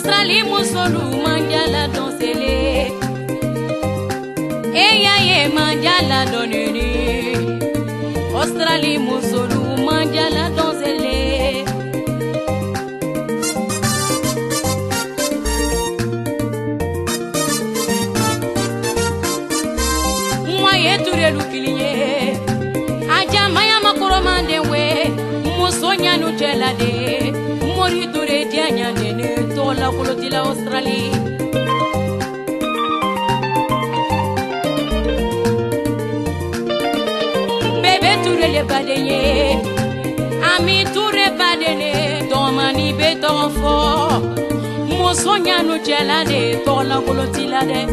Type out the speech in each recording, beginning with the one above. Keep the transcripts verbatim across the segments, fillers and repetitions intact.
Australie musolu manjala donsele eya ye manjala donene Australie musolu manjala donsele moye ture lukilie aja maya makoro mandewe musonya nu jelade mori ture dianya nene tola kolotila Australie bebe ture le badeye ami ture badene domani betonfo musonya nu jelade tola kolotila de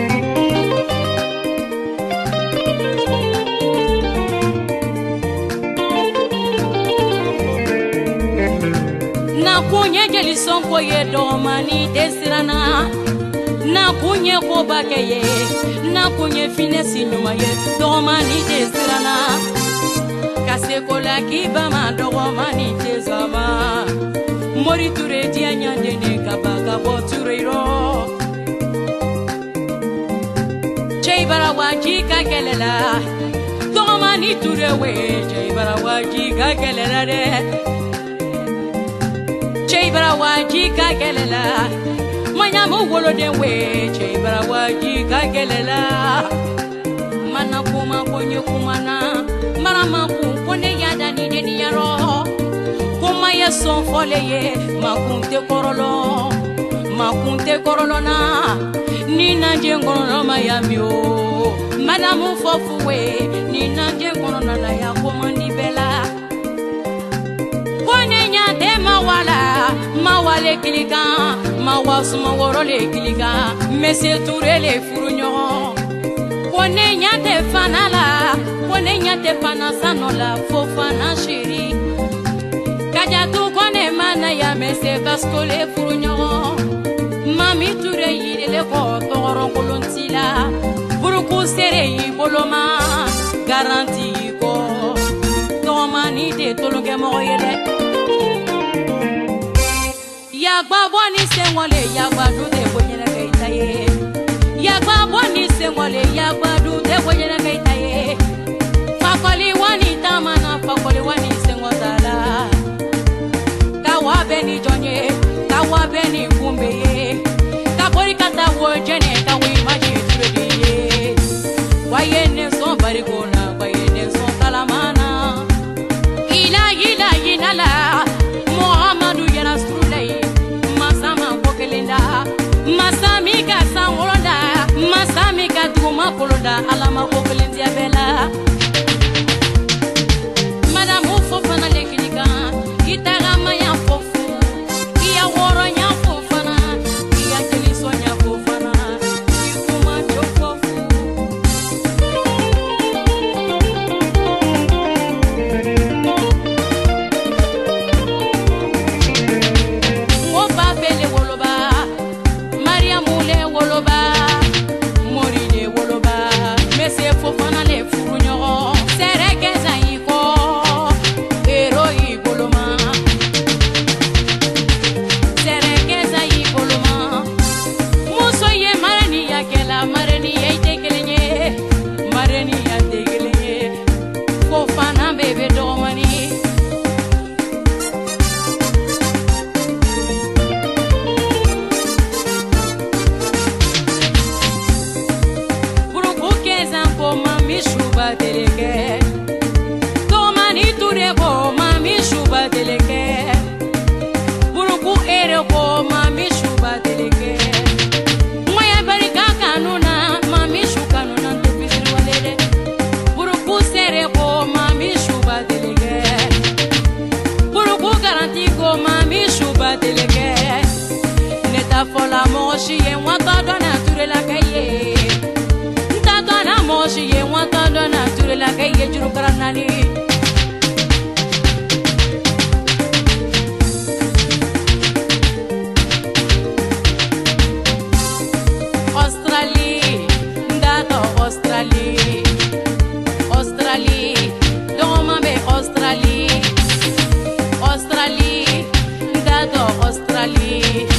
kunye jeli sonko ye domani desirana na kunye ko bakeye na kunye finesi nyuma ye domani desirana kase kola kiba ma domani tezama mori ture dianya dene kabaka botureiro cheibara waji ka kelela domani turewe cheibara waji ka kelela de Cheibara waji ka kelela manya mo wolo de we cheibara waji ka kelela mana kuma konye kumana marama ku kone yada ni de yaro kuma ye son fole ye makunte korolo makunte korolo na ni nanje ngoro mayamio madamu fofuwe ni nanje ngoro na ya komandi bela wala mawale kilika mawasuma worole kilika mese turele furunyo kone nyate fanala kone nyate fana sanola fofana shiri kaja tu kone mana ya mese kaskole furunyo mami ture yirele ko toron kolontila buruku sere yiboloma garanti ko tomani de tolonge moyele Yagba boni sengole yagba du de bonyana kaitaye Yagba boni sengole yagba du de bonyana kaitaye Fakoli wani tamana fakoli wani sengotala Kawa beni jonye kawa beni kumbeye Kapori kata wojene kawi maji turediye Wayene son barikona wayene son kalamana Ila ila ila la Muhammadu yarasrulai Masami ka sangoronda Masami ka duma koloda Alama kokelenzi abela Madame fofana lekilika Itagama ya fofu Iya woro ya fofana Iya keliso ya fofana Ikuma jo fofu Ngoba bele woloba woloba mori le woloba mese fofana le furunyo sereke zaiko ero iboloma sereke zaiboloma muso ye marani yakela marani yitekelenye marani yatekelenye fofana bebe domani Shuba deleke Tomani turebo mami shuba deleke Buruku ereko mami shuba deleke Moya barika kanuna mami shukanuna tupisiru walede Buruku sereko mami shuba deleke Buruku garantiko mami shuba deleke Neta fola moshi ye wata dona turela kaye Moshi ye wata dona turela kaye juru karanani Australie ndato Australie Australie doma be Australie Australie ndato Australie